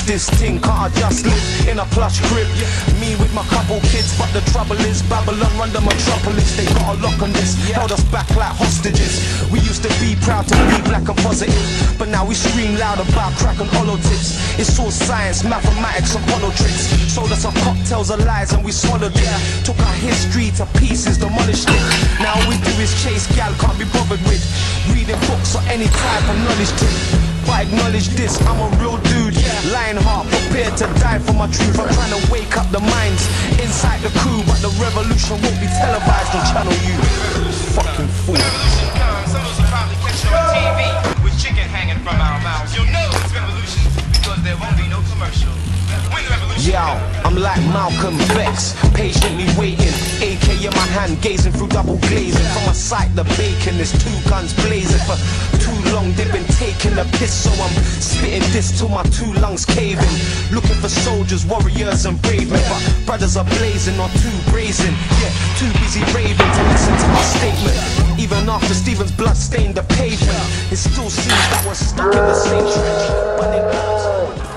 this thing, can't I just live in a plush crib? Me with my couple kids, but the trouble is Babylon run the metropolis. They got a lock on this, held us back like hostages. We used to be proud to be black and positive, but now we scream loud about crack and hollow tips. It's all science, mathematics and hollow tricks. Sold us our cocktails of lies and we swallowed it. Took our history to pieces, demolished it. Now all we do is chase gal, can't be bothered with reading books or any type of knowledge tip. But acknowledge this, I'm a real dude, lion heart, prepared to die for my truth. I'm trying to wake up the minds inside the crew, but the revolution won't be televised on Channel U. Fucking fool. Revolution comes, some of us will probably catch you on TV with chicken hanging from our mouths. You'll know it's revolution because there won't be no commercial. When the revolution Yo, I'm like Malcolm X, patiently waiting, AK in my hand, gazing through double glazing. From a sight, the bacon is 2 guns blazing. For too long they've been taking the piss, so I'm spitting this till my 2 lungs caving. Looking for soldiers, warriors and brave men, but brothers are blazing or too brazen. Yeah, too busy raving to listen to my statement. Even after Stephen's blood stained the pavement, it still seems that we're stuck in the same trench. But